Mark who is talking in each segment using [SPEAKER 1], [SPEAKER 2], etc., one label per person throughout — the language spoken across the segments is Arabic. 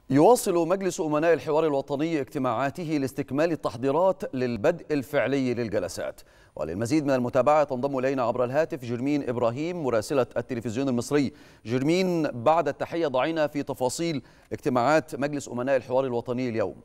[SPEAKER 1] يواصل مجلس أمناء الحوار الوطني اجتماعاته لاستكمال التحضيرات للبدء الفعلي للجلسات. وللمزيد من المتابعة تنضم إلينا عبر الهاتف جرمين إبراهيم مراسلة التلفزيون المصري. جرمين، بعد التحية ضعينا في تفاصيل اجتماعات مجلس أمناء الحوار الوطني اليوم.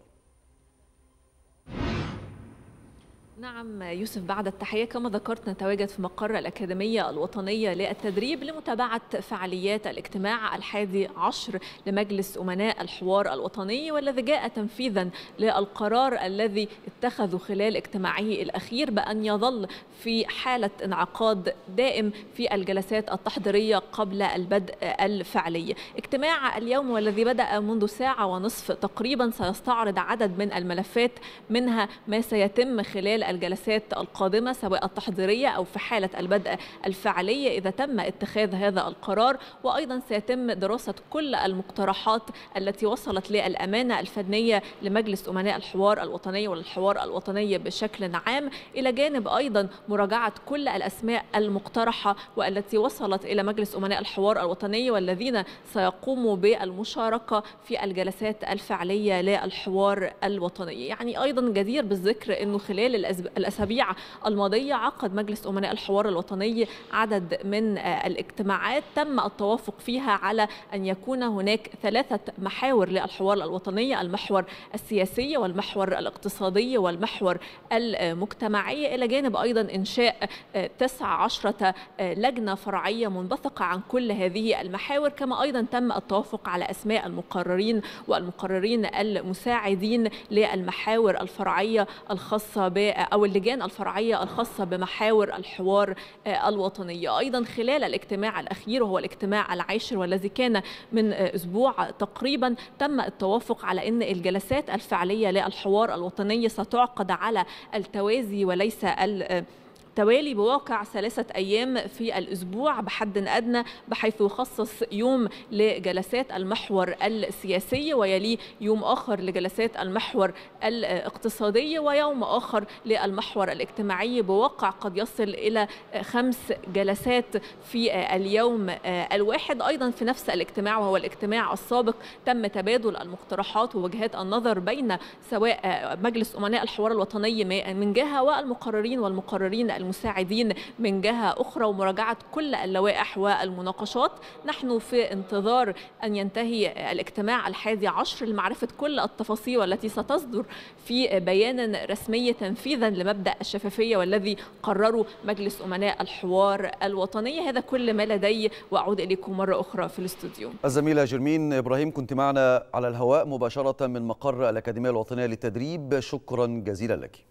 [SPEAKER 2] نعم يوسف، بعد التحية كما ذكرت نتواجد في مقر الأكاديمية الوطنية للتدريب لمتابعة فعاليات الاجتماع 11 لمجلس أمناء الحوار الوطني، والذي جاء تنفيذا للقرار الذي اتخذه خلال اجتماعه الأخير بأن يظل في حالة انعقاد دائم في الجلسات التحضيرية قبل البدء الفعلي. اجتماع اليوم والذي بدأ منذ ساعة ونصف تقريبا سيستعرض عدد من الملفات، منها ما سيتم خلال الجلسات القادمة سواء التحضيرية أو في حالة البدء الفعلي إذا تم اتخاذ هذا القرار، وأيضا سيتم دراسة كل المقترحات التي وصلت للأمانة الفنية لمجلس أمناء الحوار الوطني والحوار الوطني بشكل عام، إلى جانب أيضا مراجعة كل الأسماء المقترحة والتي وصلت إلى مجلس أمناء الحوار الوطني والذين سيقوموا بالمشاركة في الجلسات الفعلية للحوار الوطني. يعني أيضا جدير بالذكر أنه خلال الأسابيع الماضية عقد مجلس أمناء الحوار الوطني عدد من الاجتماعات تم التوافق فيها على أن يكون هناك 3 محاور للحوار الوطني: المحور السياسي والمحور الاقتصادي والمحور المجتمعي، إلى جانب أيضا إنشاء 19 لجنة فرعية منبثقة عن كل هذه المحاور، كما أيضا تم التوافق على أسماء المقررين والمقررين المساعدين للمحاور الفرعية الخاصة أو اللجان الفرعية الخاصة بمحاور الحوار الوطني. أيضا خلال الاجتماع الأخير وهو الاجتماع العاشر والذي كان من أسبوع تقريبا، تم التوافق على أن الجلسات الفعلية للحوار الوطني ستعقد على التوازي وليس توالي، بواقع 3 أيام في الأسبوع بحد أدنى، بحيث يخصص يوم لجلسات المحور السياسي ويليه يوم آخر لجلسات المحور الاقتصادي ويوم آخر للمحور الاجتماعي، بواقع قد يصل إلى 5 جلسات في اليوم الواحد. أيضا في نفس الاجتماع وهو الاجتماع السابق تم تبادل المقترحات ووجهات النظر بين سواء مجلس أمناء الحوار الوطني من جهة والمقررين والمقررين المساعدين من جهة أخرى، ومراجعة كل اللوائح والمناقشات. نحن في انتظار أن ينتهي الاجتماع 11 لمعرفة كل التفاصيل والتي ستصدر في بيان رسمي تنفيذا لمبدأ الشفافية والذي قرره مجلس أمناء الحوار الوطني. هذا كل ما لدي، وأعود إليكم مرة أخرى في الاستوديو.
[SPEAKER 1] الزميلة جرمين إبراهيم، كنت معنا على الهواء مباشرة من مقر الأكاديمية الوطنية للتدريب، شكرا جزيلا لك.